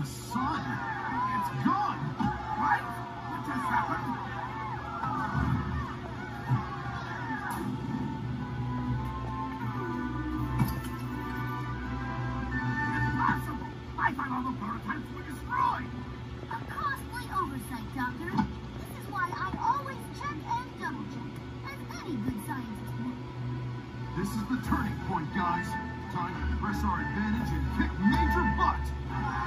the sun? It's gone! What? What just happened? Impossible! I thought all the prototypes were destroyed! A costly oversight, Doctor. This is why I always check and double-check, as any good scientist would. This is the turning point, guys. Time to press our advantage and kick major butt!